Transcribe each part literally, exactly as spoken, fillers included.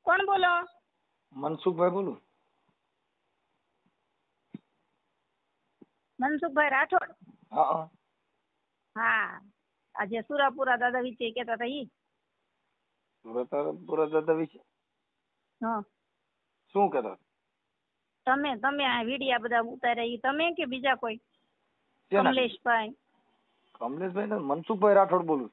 કોણ બોલો? મનસુખભાઈ બોલું. મનસુખભાઈ રાઠોડ? હા હા, આજે સુરાપુરા દાદા વિશે કેતા હતા ઈ? સુરતપુરા દાદા વિશે હા, શું કહેતા? તમે તમે આ વિડિયા બધા ઉતાર્યા ઈ તમે કે બીજા કોઈ? કમલેશભાઈ? કમલેશભાઈ ને મનસુખભાઈ રાઠોડ બોલું.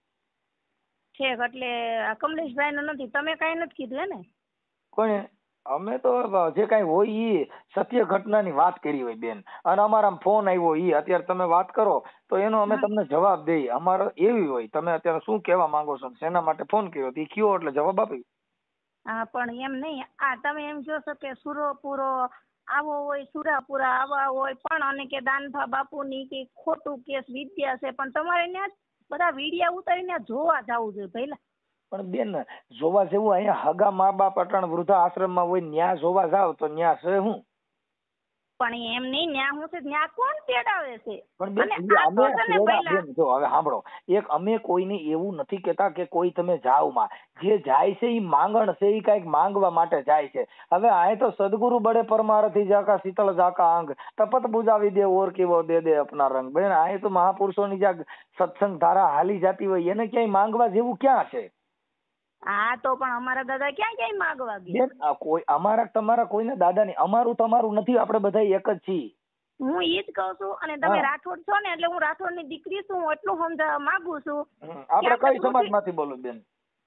ઠેક, એટલે આ કમલેશભાઈ નો નથી, તમે કઈ નથી કીધું હે ને? કોણે? અમે તો જે કઈ હોય ઈ સત્ય ઘટનાની વાત કરી હોય બેન, અને અમારા ફોન આવ્યો ઈ અત્યારે તમે વાત કરો તો એનો અમે તમને જવાબ દઈએ. અમારો એવી હોય, તમે અત્યારે શું કહેવા માંગો છો, શેના માટે ફોન કર્યો ઈ કયો એટલે જવાબ આપી. હા, પણ એમ નહીં, આ તમે એમ કહો છો કે સુરપુરો આવો હોય, સુરાપુરા આવા હોય, પણ અને કે દાનભા બાપુની કે ખોટું કેસ વિદ્યા છે, પણ તમારે ત્યાં બધા વિડિયા ઉતારીને જોવા જવું જોઈએ પહેલા. પણ બેન જોવા જેવું અહીંયા હગા મા બાપ અટાણ વૃદ્ધા આશ્રમમાં હોય, ન્યા જોવા જાવ તો ન્યા છે હું? પણ એમ નહીં, ન્યા હું છે, ન્યા કોણ તેડાવે છે? પણ અમે જો હવે સાંભળો, એક અમે કોઈને એવું નથી કેતા કે કોઈ તમે જાવ માં, જે જાય છે ઈ માંગણ છે, ઈ કઈક માંગવા માટે જાય છે. હવે આ તો સદગુરુ બડે પરમારથી જાકા શીતળ જાકા અંગ, તપત બુજાવી દે ઓર કેવો દે દે અપના રંગ. બેન આ તો મહાપુરુષોની જ્યાં સત્સંગ ધારા હાલી જતી હોય એને ક્યાંય માંગવા જેવું ક્યાં છે? હા, તો પણ અમારા દાદા ક્યાં ક્યાંય માંગવા ગયા? કોઈ અમારા તમારા કોઈને દાદા નહીં, અમારું તમારું નથી, આપણે બધા એક જ છીએ. હું ઈ જ કહું છું, અને તમે રાઠોડ છો ને એટલે હું રાઠોડ ની દીકરી છું, એટલું સમજાવવા માંગુ છું. આપણે કઈ સમાજ માંથી બોલો બેન?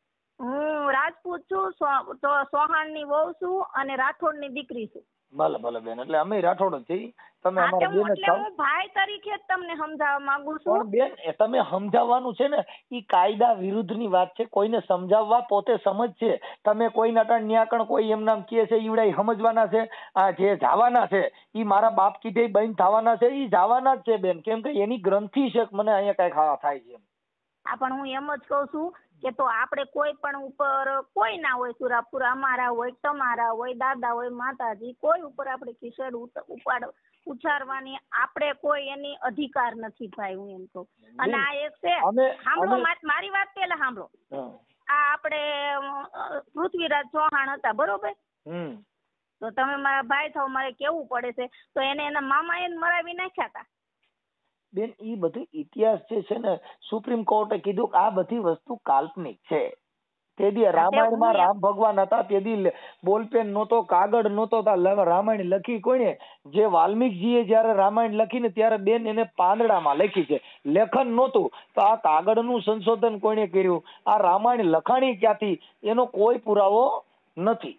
હું રાજપૂત છું, ચૌહાણ ની વહુ છું અને રાઠોડ ની દીકરી છું. ભલે ભલે બેન, એટલે અમે રાઠોડ જ છીએ. તમે અમારા બેન જ છો. હું ભાઈ તરીકે જ તમને સમજાવવા માંગુ છું. પણ બેન તમે સમજાવવાનું છે ને, ઈ કાયદા વિરુદ્ધ ની વાત છે. કોઈને સમજાવવા પોતે સમજ છે. તમે કોઈ નટણ ન્યાકણ કોઈ એમ નામ કે છે ઈવડા સમજવાના છે. આ જે જવાના છે ઈ મારા બાપ કીધે બંધ થવાના છે, ઈ જવાના જ છે બેન. કેમ કે એની ગ્રંથિ છે મને અહીંયા કઈ ખાવા થાય છે. હા, પણ હું એમ જ કઉ છું કે તો આપણે કોઈ પણ ઉપર કોઈ ના હોય, સુરાપુરા અમારા હોય, તમારા હોય, દાદા હોય, માતાજી, કોઈ ઉપર આપણે ખીચડ ઉપાડ ઉચ્ચારવાની આપણે કોઈ એની અધિકાર નથી ભાઈ, હું એમ કહું. અને આ એક છે, સાંભળો મારી વાત પેલા સાંભળો. આ આપણે પૃથ્વીરાજ ચૌહાણ હતા, બરોબર? તો તમે મારા ભાઈ થાવ, મારે કેવું પડે છે, તો એને એના મામા એને મરાવી નાખ્યા હતા. બેન ઈ બધું ઇતિહાસ જે છે ને, સુપ્રીમ કોર્ટે કીધું કે આ બધી વસ્તુ કાલ્પનિક છે. તેદી રામાયણમાં રામ ભગવાન હતા, તેદી બોલપેન નહોતો, કાગળ નહોતો, રામાયણ લખી કોઈને? જે વાલ્મીકજીએ જયારે રામાયણ લખીને ત્યારે બેન એને પાંદડામાં લખી છે, લેખન નહોતું. તો આ કાગળનું સંશોધન કોઈને કર્યું? આ રામાયણ લખાણી ક્યાંથી? એનો કોઈ પુરાવો નથી.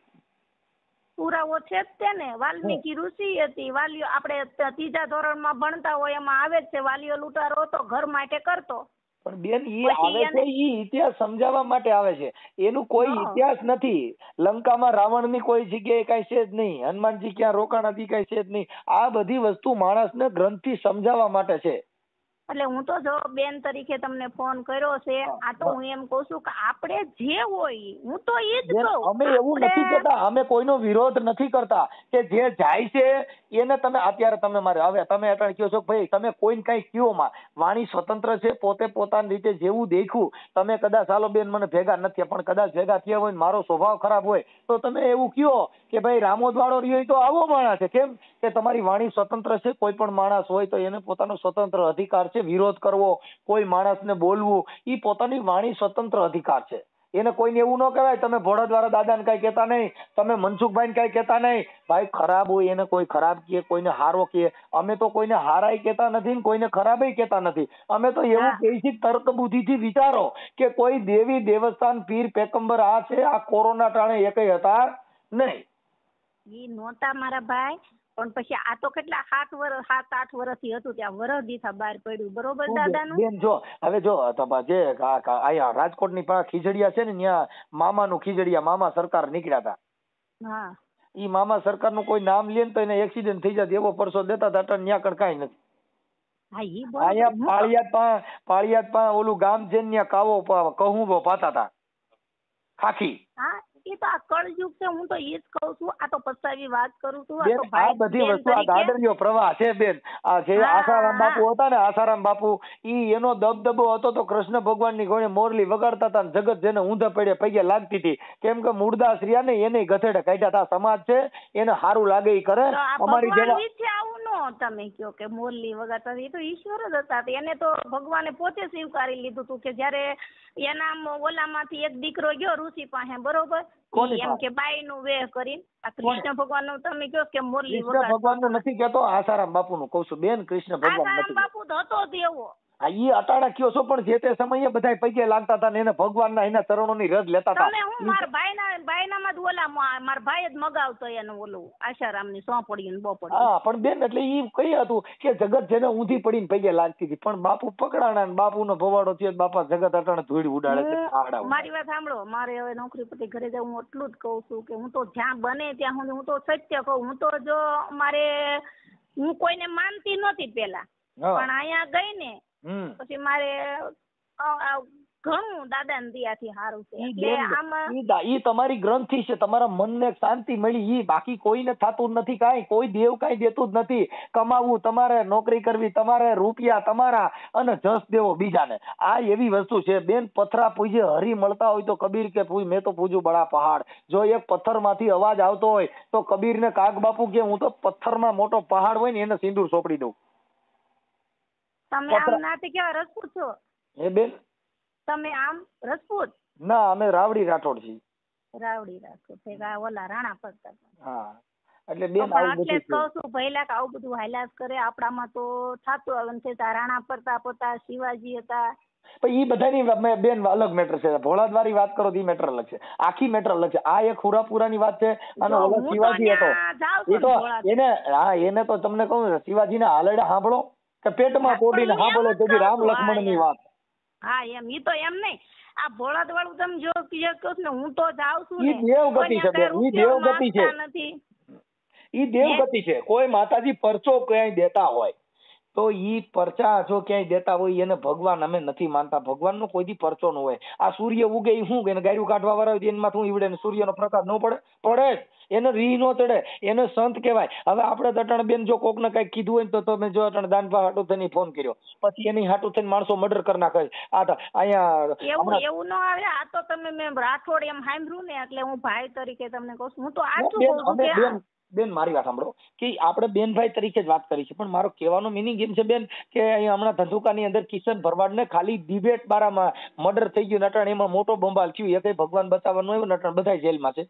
પુરાવો છે જ તે ને, વાલ્મીકી ઋષિ હતી. વાલીઓ આપણે ત્રીજા ધોરણમાં ભણતા હોય એમાં આવે જ છે, વાલીઓ લૂંટારો હતો, ઘર માટે કરતો. પણ બેન ઈ આવે છે, ઈ ઇતિહાસ સમજાવવા માટે આવે છે, એનું કોઈ ઇતિહાસ નથી. લંકામાં રાવણની કોઈ જગ્યાએ કઈ છે જ નહીં, હનુમાનજી ક્યાં રોકાણા હતી કઈ છે જ નહીં. આ બધી વસ્તુ માણસને ગ્રંથથી સમજાવવા માટે છે. એટલે હું તો જો બેન તરીકે તમને ફોન કર્યો છે, આ તો હું એમ કઉ છું કે આપણે જે હોય, હું તો એ જ કહું. અમે એવું નથી કહેતા, અમે કોઈનો વિરોધ નથી કરતા, કે જે જાય છે એને તમે અત્યારે તમે મારે હવે તમે અટાણે કહો છો ભાઈ તમે કોઈને કઈ કયો માં, વાણી સ્વતંત્ર છે, પોતે પોતાની રીતે જેવું દેખ્યું. તમે કદાચ ચાલો બેન મને ભેગા નથી, પણ કદાચ ભેગા થયા હોય, મારો સ્વભાવ ખરાબ હોય તો તમે એવું કયો કે ભાઈ રામોદ વાળો રહ્યો તો આવો માણસ છે. કેમ કે તમારી વાણી સ્વતંત્ર છે, કોઈ પણ માણસ હોય તો એને પોતાનો સ્વતંત્ર અધિકાર છે. વિરોધ કરવો, કોઈ માણસને બોલવું, ઈ પોતાની વાણી સ્વતંત્ર અધિકાર છે. એને કોઈને એવું ન કહેવાય તમે ભોળા દ્વારા દાદાને કઈ કહેતા નહીં, તમે મનસુખભાઈ ને કઈ કહેતા નહીં. ભાઈ ખરાબ હોય એને કોઈ ખરાબ કહે, કોઈને હારો કહે. અમે તો કોઈને હારાય કહેતા નથી ને કોઈને ખરાબય કહેતા નથી. અમે તો એવું કહી છીએ તર્ક બુદ્ધિથી વિચારો કે કોઈ દેવી દેવસ્થાન પીર પેગંબર આ છે, આ કોરોના ટાણે એકય હતા નહીં. ઈ નહોતા મારા ભાઈ, પણ પછી આ તો કેટલા સાત વર્ષ સાત આઠ વર્ષથી હતું, ત્યાં વરસ દીથા બહાર પડ્યું, બરોબર દાદાનું? બેન જો હવે જો જે આયા રાજકોટની પાસે ખીજડીયા છે ને, ત્યાં મામાનું ખીજડીયા મામા સરકાર નીકળ્યા હતા. હા, ઈ મામા સરકારનું કોઈ નામ લે ને તો એને એક્સિડન્ટ થઈ જાય એવો પરસો દેતા હતા. અટન ત્યાં કણ કાંઈ નથી. અહીંયા પાળિયાદ પા પાળિયાદ પા ઓલું ગામ છે ને, ત્યાં કાવો કહું પાતા હતા. ખાખી. હા એ તો આ કળયુગ છે, હું તો એ જ કઉ છું. આ તો પસ્તાવી વાત કરું છું. બેન આ બધી વસ્તુ આ ગાડરિયો પ્રવાહ છે બેન. આ જે આસારામ બાપુ હતા ને, આસારામ બાપુ ઈ એનો દબદબો હતો તો કૃષ્ણ ભગવાન ની ઘોડે મોરલી વગાડતા હતા, જગત જેને ઊંધા પડે પગે લાગતી હતી. કેમ કે મૂળદાસ રહ્યા ને એને ગધેડે કાઢ્યા હતા. સમાજ છે એને સારું લાગે ઈ કરે. અમારી જેવા આવું નો તમે કયો કે મોરલી વગાડતા, એ તો ઈશ્વર જ હતા. એને તો ભગવાને પોતે સ્વીકારી લીધું હતું કે જયારે એના ઓલામાંથી એક દીકરો ગયો ઋષિ પાસે, બરોબર, એમ કે બાઈ નું વેહ કરી. કૃષ્ણ ભગવાન નું તમે કહો કે મોરલી કૃષ્ણ ભગવાન નું નથી કેતો, આસારામ બાપુ નું કઉ છું બેન. કૃષ્ણ ભગવાન આસારામ બાપુ તો હતો જ એવો. હા ઈ અટાણા કયો છો, પણ જે તે સમયે બધા પગે લાગતા હતા ને એને ભગવાનના એના ચરણોની રજ લેતા હતા. તમે હું મારા ભાઈના ભાઈનામાં જ ઓલા મારા ભાઈ જ મગાવતો એનું ઓલું આશારામની સોંપડી ને બોપડી. હા પણ બેન એટલે ઈ કઈ હતું કે જગત જેને ઊંધી પડીને પગે લાગતી હતી, પણ બાપુ પકડાણા ને બાપુનો ભવાડો થયો, બાપા જગત અટાણે ધૂળ ઉડાડે છે. મારી વાત સાંભળો, મારે હવે નોકરી પરથી ઘરે જાવ, હું એટલું જ કઉ છું કે હું તો જ્યાં બને ત્યાં હું હું તો સત્ય કહું. હું તો જો મારે હું કોઈને માનતી નહોતી પેલા, પણ અહીંયા ગઈ ને પછી મારે ઘણું દાદા ને દિયાથી સારું છે. એટલે આમાં ઈ તમારી ગ્રંથિ છે, તમારા મનને શાંતિ મળી, ઈ બાકી કોઈને થતું નથી. કાંઈ કોઈ દેવ કાંઈ દેતું જ નથી. કમાવું તમારે, નોકરી કરવી તમારે, રૂપિયા તમારા અને જસ દેવો બીજાને. આ એવી વસ્તુ છે બેન. પથરા પૂજે હરી મળતા હોય તો કબીર કે પૂજ મેં તો પૂજું બડા પહાડ. જો એક પથ્થર માંથી અવાજ આવતો હોય તો કબીર ને કાગ બાપુ કે હું તો પથ્થરમાં મોટો પહાડ હોય ને એને સિંદૂર સોંપડી દઉં. તમે આમ નાતે કેવા રજપૂત છો? એ બેન તમે આમ રજપૂત? ના અમે રાવડી રાઠોડ છીએ. રાવડી રાઠોડ છે કે ઓલા રાણા પડતા? હા એટલે બેન આવું બધું એટલે કહું છું ભઈલા કે આવું બધું હાલ્યા કરે આપણામાં તો થાતું આવે છે. રાણા પ્રતાપ હતા, શિવાજી હતા. પણ ઈ બધાની બેન અલગ મેટર છે. ભોળાદવારી વાત કરો તો ઈ મેટર અલગ છે, આખી મેટર અલગ છે. આ એક હુરાપુરાની વાત છે અને ઓલો શિવાજી હતો એ તો એને હા એને તો તમને કહું શિવાજીના હાલડા સાંભળો કે પેટમાં પોડીને સાંભળો તો રામ લક્ષ્મણની વાત. હા એમ ઈ તો એમ નહીં. આ ભોળાદ વાળું તમે જો કહો ને હું તો જાઉં છું ને ઈ દેવગતિ છે બેન, ઈ દેવગતિ છે, ઈ દેવગતિ છે. કોઈ માતાજી પરચો ક્યાંય દેતા હોય તો ઈ પરચા જો ક્યાંય દેતા હોય એને ભગવાન અમે નથી માનતા. ભગવાન નો કોઈ દી પરચો ન હોય. આ સૂર્ય ઉગે ઈ શું કે ગાયરું કાઢવા વાળા હોય એમાં શું ઈવડે સૂર્યનો પ્રકાશ ન પડે? પડે જ. એને રી નો ચડે, એને સંત કહેવાય. હવે આપણે અટાણે બેન જો કોક ને કઈક કીધું હોય તો તમે જો અટાણે દાનભા હાટુ થઈને ફોન કર્યો, પછી એની હાટુ થઈને માણસો મર્ડર કરી નાખે. આ અહીંયા એવું એવું ન આવે. આ તો તમે મેં રાઠોડ એમ સાંભળ્યું ને એટલે હું ભાઈ તરીકે તમને કહું છું. હું તો આટલું કહું છું કે બેન મારી વાત સાંભળો કે આપણે બેનભાઈ તરીકે જ વાત કરી છે, પણ મારો કહેવાનો મિનિંગ એમ છે બેન કે અહીંયા હમણાં ધંધુકાની અંદર કિશન ભરવાડ ને ખાલી ડિબેટ બારામાં મર્ડર થઈ ગયું, નટાણ એમાં મોટો બંબાલ થયું, એ કઈ ભગવાન બચાવવાનું આવ્યું, નટાણ બધા જેલમાં છે.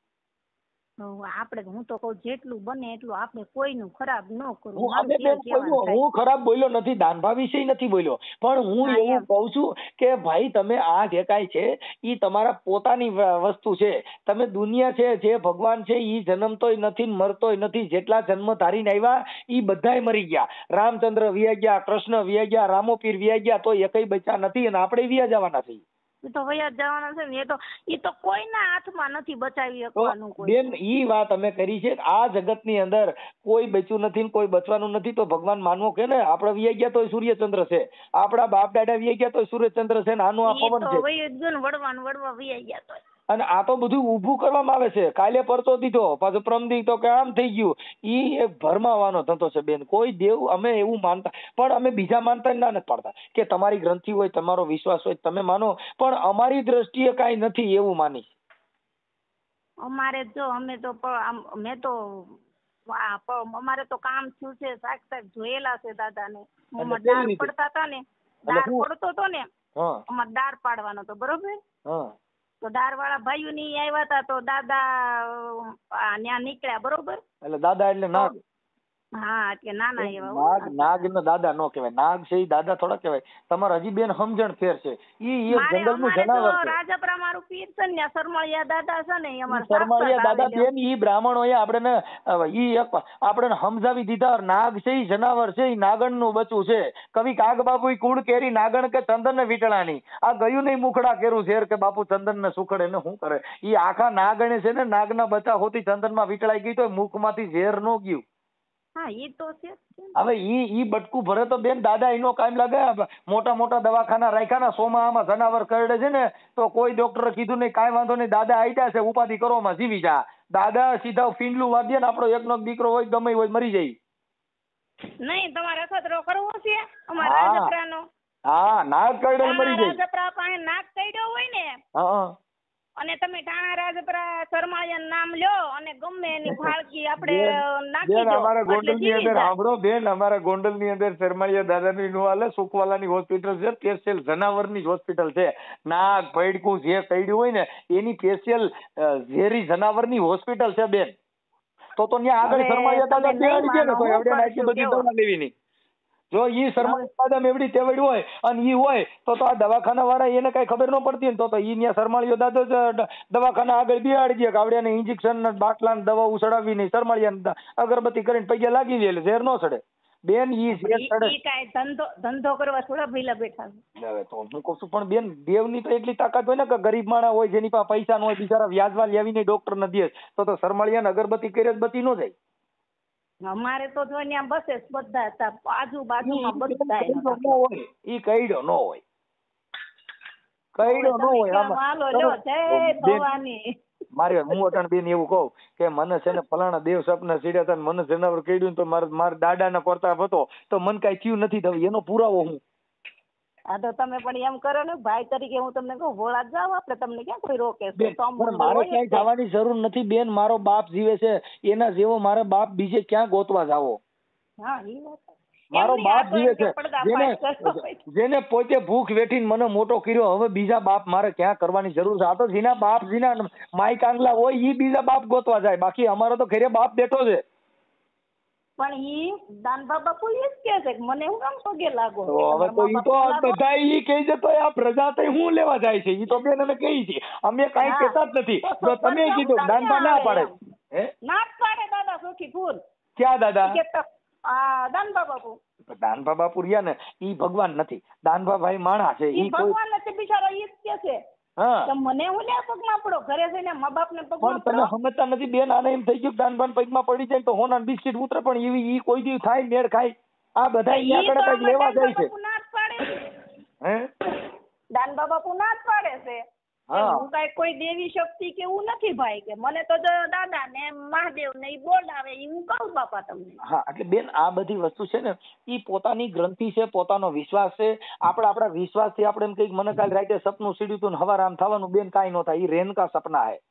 આપણે હું તો કહું જેટલું બને એટલું આપણે કોઈનું ખરાબ ન કરવું. હું ખરાબ બોલ્યો નથી, દાનભા વિશે નથી બોલ્યો, પણ હું એવું કહું છું કે ભાઈ તમે આ જે કાંઈ છે ઈ તમારા પોતાની વસ્તુ છે. તમે દુનિયા છે જે ભગવાન છે ઈ જન્મતોય નથી મરતોય નથી. જેટલા જન્મ ધારીને આવ્યા ઈ બધાય મરી ગયા. રામચંદ્ર વિયા ગયા, કૃષ્ણ વિયા ગયા, રામોપીર વિયા ગયા, તો એકઈ બચ્યા નથી અને આપણે વિયા જવાના છીએ. તો વયા જવાના છે ને. એ તો એ તો કોઈના હાથમાં નથી બચાવી શકવાનું. બેન ઈ વાત અમે કરી છે. આ જગતની અંદર કોઈ બચ્યું નથી, કોઈ બચવાનું નથી. તો ભગવાન માનવો કે ને આપણે વિયા ગયા તો સૂર્યચંદ્ર છે, આપણા બાપ દાદા વિયા ગયા તો સૂર્યચંદ્ર છે, આનું આ પવન છે. વડવાનું વડવા વિયા ગયા તો અને આ તો બધું ઊભું કરવામાં આવે છે. કાલે પરચો દીધો, પાછો પ્રમદી તો કે આમ થઈ ગયું. ઈ એક ભરમાવાનો ધંધો છે બેન. કોઈ દેવ અમે એવું માનતા, પણ અમે બીજા માનતા ના નથી પાડતા કે તમારી ગ્રંથિ હોય, તમારો વિશ્વાસ હોય તમે માનો, પણ અમારી દ્રષ્ટિએ કાંઈ નથી એવું માની. અમારે જો અમે તો મેં તો અમારે તો કામ થયું છે, શાક શાક જોયેલા છે દાદા ને. દાળ પડતા હતા ને, દાળ પડતો હતો ને અમારે દાળ પાડવાનો તો બરોબર. તો દાળ વાળા ભાઈઓ ની આવ્યા હતા તો દાદા ત્યાં નીકળ્યા બરોબર. એટલે દાદા એટલે નાગ? હા એટલે નાના એવા નાગ. નાગ ને દાદા નો કહેવાય. નાગ છે ઈ દાદા થોડા કહેવાય. તમારે હજી બેન સમજણ ફેર છે. ઈ એક જંગલનું જનાવર છે. રાજપરા મારું પીર છે ને, સરમળિયા દાદા છે ને, અમારા સરમળિયા દાદા બેન ઈ બ્રાહ્મણો એ આપણે ઈ એક આપણે સમજાવી દીધા. નાગ છે ઈ જનાવર છે, ઈ નાગણ નું બચ્ચું છે. કવિ કાગ બાપુ કુળ કેરી નાગણ કે ચંદન ને વીટળાની. આ ગયું નહીં મુખડા કેરું ઝેર કે બાપુ ચંદન ને સુખડે ને શું કરે. ઈ આખા નાગણે છે ને નાગના બચ્ચા હોતી ચંદન માં વીટળાઈ ગઈ તો મુખ માંથી ઝેર નો ગયું. હા ઈ તો છે. હવે ઈ ઈ બટકું ભરે તો બેન દાદા એનો કામ લાગે. મોટા મોટા દવાખાના રાખ્યા ને સોમાં આમાં જનાવર કરડે છે ને તો કોઈ ડોક્ટરે કીધું નહીં કાંઈ વાંધો નહીં દાદા આઈડા છે ઉપાધિ કરો માં જીવી જા. દાદા સીધા ફીંડલું વાગ્યે ને આપણો એકનો દીકરો હોય ગમે હોય મરી જાય. નહીં તમારે અખતરો કરવો છે અમારા રાજપરાનો. હા નાક કરડે મરી જાય. રાજપરા પાસે નાક કરડ્યો હોય ને હા અને તમે ટાણા રાજપરા શર્માળિયાનું નામ લ્યો અને ગમે એની ફાળકી આપણે નાખી દો. અમારા ગોંડલ ની અંદર સાંભળો બેન, અમારા ગોંડલ ની અંદર શર્માળિયા દાદાની નું હાલે સુખવાલાની હોસ્પિટલ છે, સ્પેશિયલ જનાવરની જ હોસ્પિટલ છે. નાક પૈડકું જે કઈડ્યું હોય ને એની સ્પેશિયલ ઝેરી જનાવરની હોસ્પિટલ છે બેન. તો તો ત્યાં આગળ શર્માળિયા દાદા ત્યાં ગયા ને તો એવડે આટલી બધી દવા લેવી નહીં. જો ઈ શર્માળિયા દાદા એવડી તેવડ હોય અને ઈ હોય તો તો આ દવાખાના વાળા એને કઈ ખબર ન પડતી ને તો તો ઈ ત્યાં શર્માળિયો દાદો જ દવાખાના આગળ બિહાડી દે કે આવડે ને ઇન્જેક્શન ને બાટલા ને દવા ઉસડાવી નહીં શર્માળિયા અગરબત્તી કરીને પૈયા લાગી દે એટલે ઝેર ન ચડે બેન. ઈ ઝેર ચડે ઈ કાઈ ધંધો ધંધો કરવા થોડા ભઈલા બેઠા છે. હવે તો હું કહું છું પણ બેન દેવની તો એટલી તાકાત હોય ને કે ગરીબ માણસ હોય જેની પાસે પૈસા ન હોય બિચારા વ્યાજવા લેવીને ડોક્ટર ન દે તો તો શર્માળિયા અગરબત્તી કરે બત્તી ન જાય. અમારે તો જો ત્યાં બસે બધા હતા આજુબાજુમાં બધા ઈ કઈડો ન હોય કઈડો ન હોય મારે હું અટાણ બેન એવું કહું કે મને છે ને ફલાણા દેવ સપના સીડ્યા હતા મને જનાવર કઈડ્યું તો મારા મારા દાદાના પ્રતાપ હતો તો મને કઈ થયું નથી થયું એનો પુરાવો હું. હા તો તમે પણ એમ કરો ને ભાઈ તરીકે હું તમને કહું ભોળા જાવ આપણે તમને ક્યાં કોઈ રોકે છે. મારે ક્યાંય જવાની જરૂર નથી બેન. મારો બાપ જીવે છે એના જેવો મારા બાપ બીજે ક્યાં ગોતવા જાવો. હા ઈ વાત મારો બાપ જીવે છે જેને જેને પોતે ભૂખ વેઠીને મને મોટો કર્યો હવે બીજા બાપ મારે ક્યાં કરવાની જરૂર છે. આ તો જેના બાપ જેના માઈ કાંગલા હોય ઈ બીજા બાપ ગોતવા જાય બાકી અમારો તો ઘરે બાપ બેઠો છે. પણ ઈ દાનબા બાપુ ઈ જ કે છે કે મને હું કામ પગે લાગો. હવે તો ઈ તો બધા ઈ કહી છે તો આ પ્રજા તો હું લેવા જાય છે ઈ તો બેન અમે કહી છે અમે કાઈ કહેતા જ નથી. જો તમે કીધું દાનબા ના પાડે હે ના પાડે દાદા સુખી ફૂલ. ક્યાં દાદા? આ દાનબા બાપુ. દાનબા બાપુ રહ્યા ને ઈ ભગવાન નથી. દાનબા ભાઈ માણા છે. ઈ ભગવાન નથી બિચારો ઈ જ કે છે. હા મને હું લે પગમાં પડો ઘરે જઈને મા બાપ ને પગમાં પડો. તમે સમજતા નથી બેન. આને એમ થઈ ગયું દાનબાન પગમાં પડી જાય તો હોના બિસ્કિટ ઉતરે પણ એવી ઈ કોઈ દી થાય મેળ ખાય. આ બધા ઈ આગળ કઈ લેવા જાય છે. હે દાનબા બાપુ ના જ પાડે છે. હું કઈ કોઈ દેવી શક્તિ કે એવું નથી ભાઈ કે મને તો દાદા ને મહાદેવ ને ઈ બોલાવે ઈ હું કહું બાપા તમને. હા એટલે બેન આ બધી વસ્તુ છે ને ઈ પોતાની ગ્રંથિ છે પોતાનો વિશ્વાસ છે. આપણે આપણા વિશ્વાસ થી આપણે એમ કઈ મને કાલ રાતે સપનું સીડ્યું તું ને હવાર આમ થવાનું બેન કાઈ ન થાય. ઈ રેનકા સપના હે.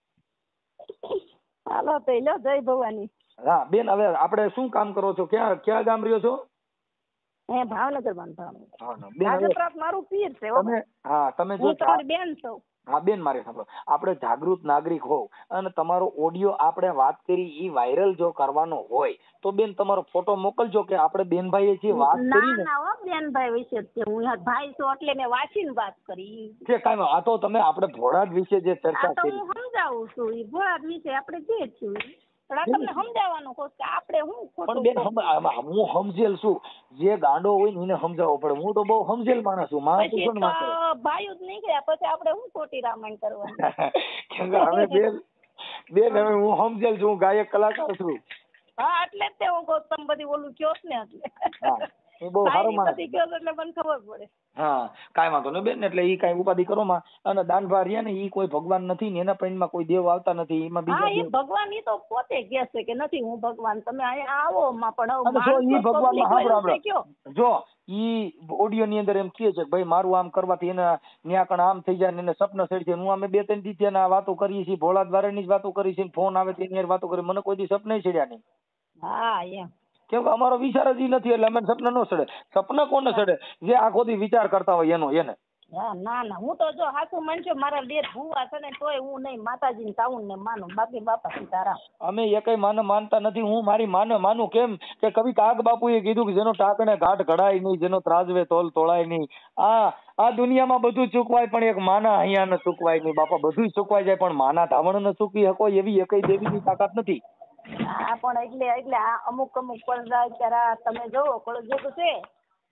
હાલો તો લો જય ભવાની. હા બેન હવે આપણે શું કામ કરો છો? ક્યાં ક્યાં ગામ રહ્યો છો? હે ભાવનગર બાંધવાનું. મારું પીર છે તમે. હા તમે જો બેન છો. હા બેન મારે સાંભળો આપણે જાગૃત નાગરિક હોવ અને તમારો ઓડિયો આપણે વાત કરી ઈ વાયરલ જો કરવાનો હોય તો બેન તમારો ફોટો મોકલજો કે આપણે બેનભાઈએ જે વાત કરી ને. ના ના બેનભાઈ વિશે જ હું ભાઈ છું એટલે મેં વાંચીને વાત કરી છે. કાઈ આ તો તમે આપણે ભોળાદ વિશે જે ચર્ચા કરી હું સમજાવું છું ઈ ભોળાદ વિશે આપણે જે છું તમને સમજાવવાનું કહું કે આપણે હું પણ બેન હું સમજેલ છું. જે ગાંડો હોય ને એને સમજાવવો પડે. હું તો બહુ સમજેલ માણસ છું. માણસ ભાઈ જ નહીં ગયા પછી આપણે હું ખોટી રામાયણ કરવાની. હવે બેન બેન હવે હું સમજેલ છું. હું ગાયક કલાકાર છું. હા એટલે જ તે હું કહું તમે બધી ઓલું કયો ને એટલે હું બહુ સારો માણસ એટલે મને ખબર પડે. હા કાંઈ વાંધો નહીં બેન. એટલે ઈ કાંઈ ઉપાધિ કરો માં અને દાનભા રહ્યા ને ઈ કોઈ ભગવાન નથી ને એના પૈણમાં કોઈ દેવ આવતા નથી. એમાં બીજા ઈ ભગવાન ઈ તો પોતે કહે છે કે નથી હું ભગવાન તમે અહીંયા આવો માં પણ જો ઈ ભગવાન સાંભળો જો ઈ ઓડિયો ની અંદર એમ કહે છે ભાઈ મારું આમ કરવાથી એને ન્યાકણ આમ થઈ જાય ને એને સપના સડી છે. હું અમે બે ત્રણ દી ત્યાં વાતો કરીએ છીએ ભોળા દ્વારાની જ વાતો કરી છે. ફોન આવે તેની વાતો કરી મને કોઈ દી સપના ચડ્યા નહીં. હા એમ કેમ કે અમારો વિચાર જ નથી એટલે અમે સપના નો સડે. સપના કોને સડે? જે આખો દી વિચાર કરતા હોય એનો એને. હા ના ના હું તો જો હાસુ માનજો મારા લેર ભૂવા છે ને તોય હું નહીં માતાજીને તાઉન ને માનું બાકી બાપા સીતારામ. અમે એકય માને માનતા નથી. હું મારી માને માનું કેમ કે કવિ કાગ બાપુએ કીધું કે જેનો ટાકણે ઘાટ ઘડાય નહીં જેનો ત્રાજવે તોલ તોળાય નહીં. આ આ દુનિયામાં બધું ચૂકવાય પણ એક માના અહીંયા ને ચૂકવાય નહીં. બાપા બધું ચૂકવાઈ જાય પણ માના ધાવણ ને ચૂકવી શકો એવી એકય દેવીની તાકાત નથી. હા પણ એટલે એટલે આ અમુક અમુક પડદા અત્યારે તમે જોવો કળજુગ છે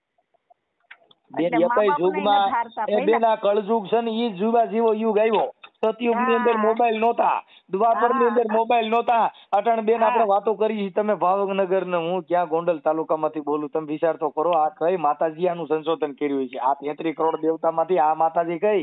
બેન એકય યુગમાં એ બેન આ કળજુગ છે ને ઈ જુગા જીવો યુગ આવ્યો સતયુગ ની અંદર મોબાઈલ નહોતા, દ્વાપર ની અંદર મોબાઈલ નહોતા. અટાણ બેન આપણે વાતો કરી, તમે ભાવનગર ને હું ક્યાં ગોંડલ તાલુકામાંથી બોલું, તમે વિચાર તો કરો આ કઈ માતાજી આનું સંશોધન કર્યું છે? આ તેત્રીસ કરોડ દેવતા માંથી આ માતાજી કઈ?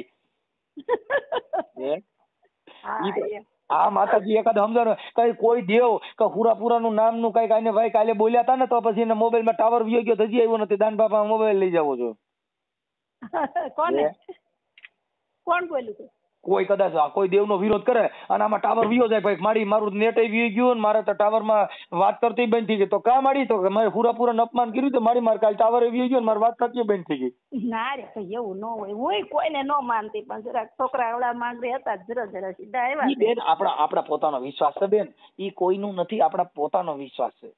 આ માતાજી એકાદ સમજાવો કઈ કોઈ દેવ કે હુરાપુરા નું નામ નું કઈક આને ભાઈ કાલે બોલ્યા હતા ને તો પછી એને મોબાઈલ માં ટાવર વિયો ગયો, હજી આવ્યો નથી. દાન બાપા મોબાઈલ લઈ જાવો છો. કોને કોણ બોલ્યું? કોઈ કદાચ કોઈ દેવ નો વિરોધ કરે અને આમાં ટાવર વિયો જાય, ભાઈ મારી મારું નેટ વી ગયું ને મારે તો ટાવર માં વાત કરતી બંધ થઈ ગઈ, તો કા મારી તો મારે હુરાપુરા અપમાન કર્યું તો મારી મારે કાલે ટાવર વી ગયો ને મારી વાત કરતી બંધ થઈ ગઈ. ના રે એવું ન હોય, હું કોઈને ન માનતી, પણ જરાક છોકરા આવડા માંગરે હતા જરા જરા સીધા આવ્યા. બેન આપણા આપણા પોતાનો વિશ્વાસ છે બેન, ઈ કોઈનું નથી, આપણા પોતાનો વિશ્વાસ છે.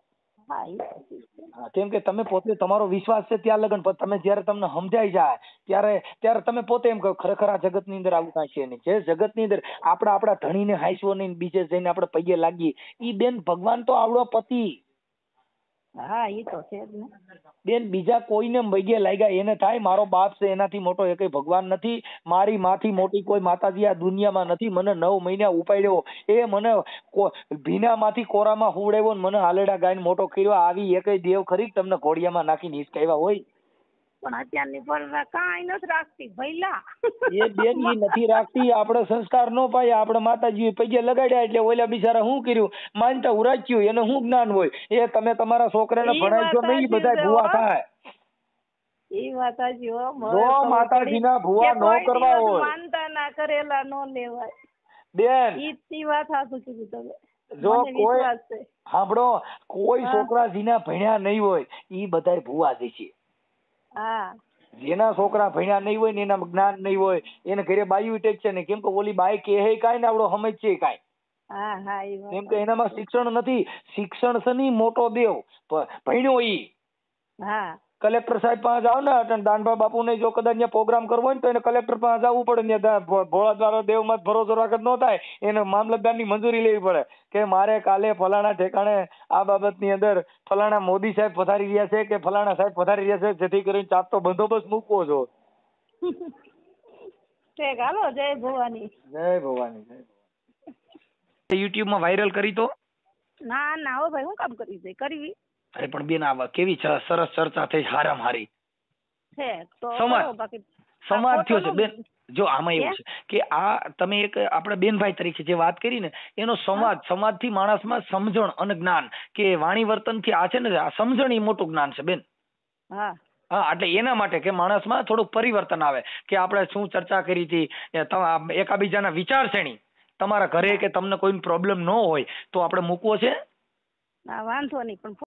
કેમ કે તમે પોતે તમારો વિશ્વાસ છે ત્યાં લગન, પણ તમે જયારે તમને સમજાઈ જાય ત્યારે ત્યારે તમે પોતે એમ કહો ખરેખર આ જગત ની અંદર આવું કાંઈ છે નહીં. જે જગત ની અંદર આપડા આપડા ધણીને હાંસવો નહીં, બીજે જઈને આપણે પગે લાગીએ, ઈ બેન ભગવાન તો આવડો પતિ. હા ઈ તો છે જ ને બેન. બીજા કોઈને પગે લાગ્યા એને થાય મારો બાપ છે એનાથી મોટો એ કઈ ભગવાન નથી, મારી માથી મોટી કોઈ માતાજી આ દુનિયામાં નથી. મને નવ મહિના ઉપાડ્યો, એ મને ભીના માંથી કોરામાં હુવડાવ્યો ને મને હાલેડા ગાઈને મોટો કર્યો. આવી એ કઈ દેવ ખરી તમને ઘોડિયામાં નાખીને હિસકાવ્યા હોય? પણ અત્યારની પર કાંઈ નથી રાખતી ભઈલા. એ બેન ઈ નથી રાખતી. આપણે સંસ્કાર નો પાય, આપણે માતાજી પગે લગાડ્યા એટલે ઓલા બિચારા શું કર્યું માનતા ઉરાચ્યું, એને શું જ્ઞાન હોય? એ તમે તમારા છોકરાને ભણાવશો નહીં, બધા ભૂવા થાય. એ માતાજી હો, જો માતાજીના ભૂવા નો કરવા હોય, માનતા ના કરેલા નો લેવાય બેન. ઈ વાત સાચું કીધું તમે. જો કોઈ સાંભળો, કોઈ છોકરા જીના ભણ્યા નહીં હોય ઈ બધાય ભૂવા જ છે. હા, જેના છોકરા ભણ્યા નહીં હોય ને એના જ્ઞાન નહીં હોય એને ઘરે બાયું ટેક છે ને, કેમ કે ઓલી બાઈ કે કાંઈ ને આવડો સમજ છે કાંઈ. હા હા ઈ કેમ કે એનામાં શિક્ષણ નથી. શિક્ષણ છે ની મોટો દેવ ભણ્યો ઈ. હા, કલેક્ટર સાહેબ પાસે જાવ ને, દાનભા બાપુ ને જો કદાચ પ્રોગ્રામ કરવો હોય ને તો એને કલેક્ટર પાસે જવું પડે. ભોળા દ્વારા દેવ માં ભરોસો રાખત ન થાય, એને મામલતદાર ની મંજૂરી લેવી પડે કે મારે કાલે ફલાણા ઠેકાણે આ બાબત ની અંદર ફલાણા મોદી સાહેબ પધારી રહ્યા છે કે ફલાણા સાહેબ પધારી રહ્યા છે, જેથી કરીને ચાપતો બંદોબસ્ત મૂકવો છો. હાલો જય ભવાની. જય ભવાની. જય યુટ્યુબ માં વાયરલ કરી તો ના ના હો ભાઈ, હું કામ કરી દે કરવી. અરે પણ બેન આ કેવી સરસ ચર્ચા થઈ, હારામ હારી છે તો સમાજ સમાજ થયો છે બેન. જો આમાં એવું છે કે આ તમે એક આપણે બેનભાઈ તરીકે જે વાત કરી ને એનો સંવાદ, સમાજ થી માણસ માં સમજણ અને જ્ઞાન કે વાણી વર્તન થી આ છે ને આ સમજણ એ મોટું જ્ઞાન છે બેન. હા હા, એટલે એના માટે કે માણસમાં થોડુંક પરિવર્તન આવે કે આપણે શું ચર્ચા કરી હતી, એકાબીજાના વિચાર શ્રેણી તમારા ઘરે કે તમને કોઈ પ્રોબ્લેમ ન હોય તો આપણે મૂકવો છે. વાંધો નહીં પણ